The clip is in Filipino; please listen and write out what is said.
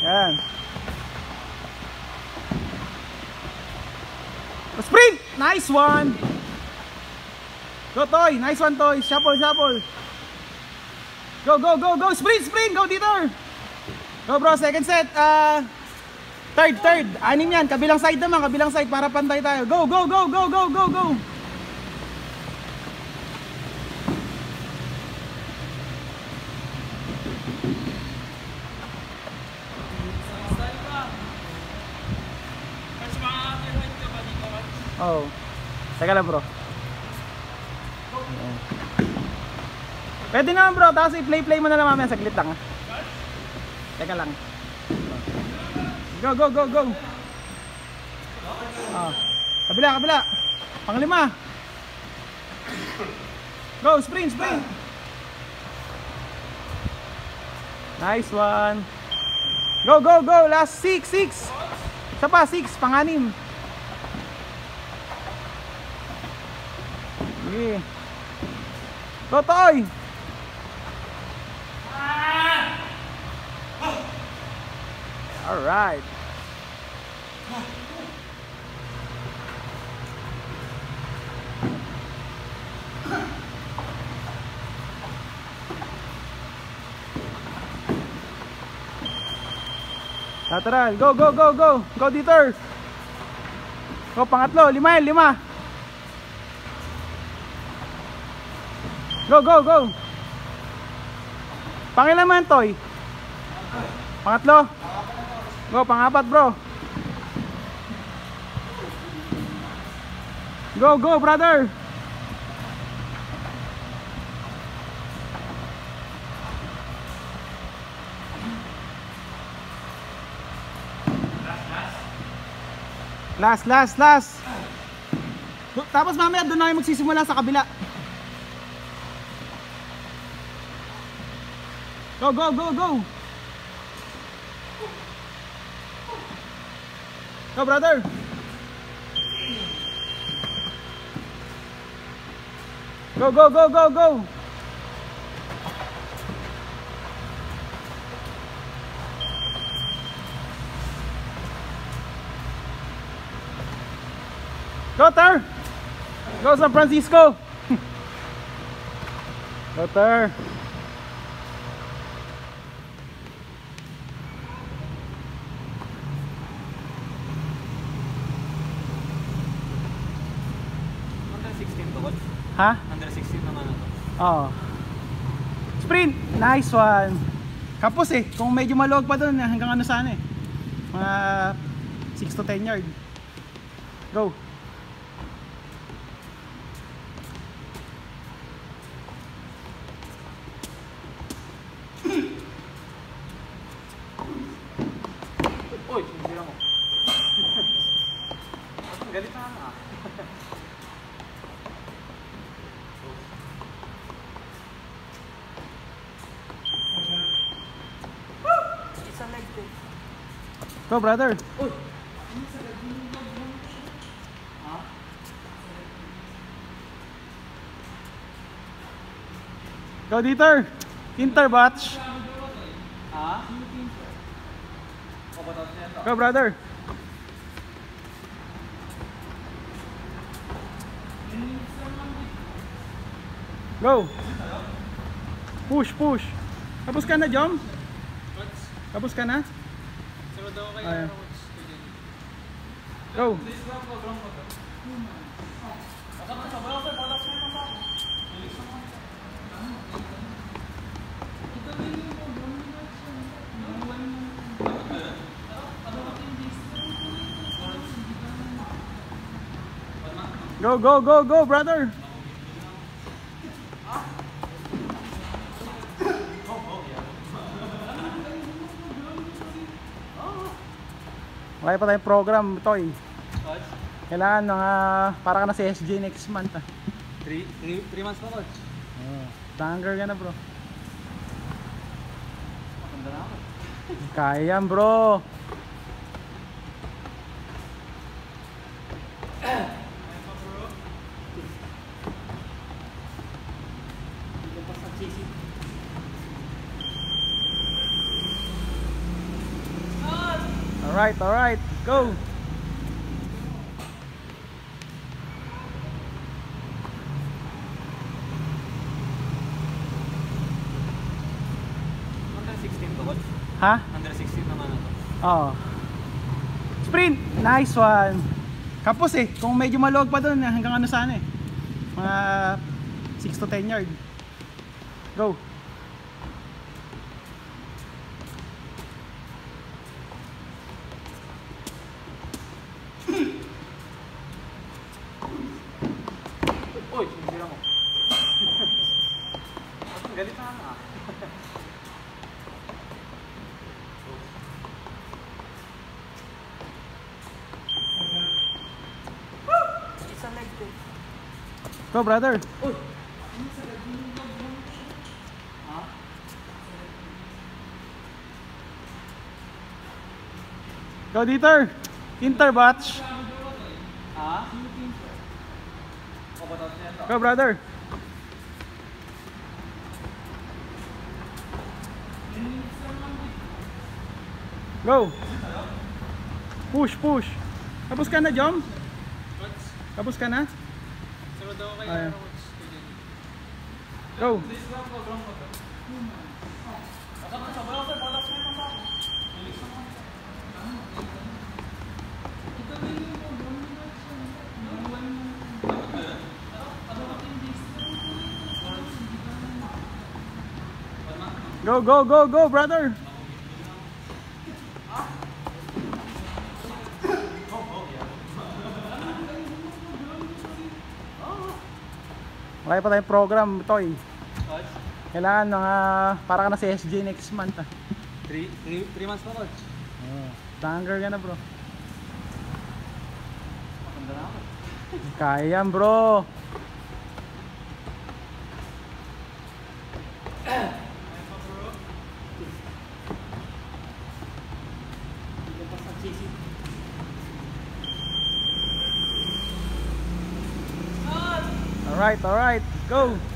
Ayan. Sprint! Nice one! Go Toy! Nice one Toy! Shuffle, shuffle! Go, go, go, go! Sprint, sprint! Go dito! Go bro, second set! Third! Anim yan! Kabilang side naman, kabilang side para pantay tayo! Go, go, go, go, go, go, go! Oh. Teka lang bro. Pwede naman bro, tapos i-play mo na lang mamaya, saglit lang. Teka lang. Go, go, go, go. Oh. Kabila, kabila. Panglima. Go, sprint, sprint. Nice one. Go, go, go. Last 6. Isa pa, 6, pang-anim. Okay. Go, Toy. Alright. Lateral. Go, go, go, go. Go, Dieter. Go, pangatlo. 5. Go, go, go. Pangilan man, Toy? Pangatlo. Go, pangapat bro. Go, go brother. Last. Tapos mamaya doon na kayo magsisimula sa kabila. Go, go, go, go. Go, brother. Go, go, go, go, go. Go, Ter. Go, San Francisco. Go, Ter. Ha? Under 16 naman ito. Oo. Sprint! Nice one! Kapos eh. Kung medyo maluwag pa doon, hanggang ano sana eh. Mga 6 to 10 yard. Go! Uy! Sira mo. Galit na nga. Go, brother. Go, Dieter. Interbatch. Go, brother. Go. Push. Tapos ka na, Jom? Tapos ka na? Ayan. Go. Go, brother. Wala pa tayong program, Toy. Kailangan mga para ka na si SJ next month. 3 months pa, coach. Tanger ka na, bro. Maganda na ako. Kaya yan, bro. Alright, go! Under 16 to, coach? Ha? Under 16 naman ito. Oo. Sprint! Nice one! Kapos eh, kung medyo maluwag pa doon, hanggang ano sana eh. Mga 6 to 10 yard. Go! Uy, sinisira mo. Galit na nga. Isa leg ko. Go brother! Uy! Ha? Go Dieter! Interbatch! Ha? O, batas niya ito. Go brother! Go! Push! Tapos ka na, Jom? Tapos ka na? Sunod ako kay Ayan. coach. Go! Please lang, program ko to. Batas niya ito. Go brother! Wala pa tayong program, Toy. Coach? Kailangan mga para ka na si SJ next month ah. 3 months pa, coach. Danger ka na bro. Maganda na ako. Kaya yan bro. Alright, go!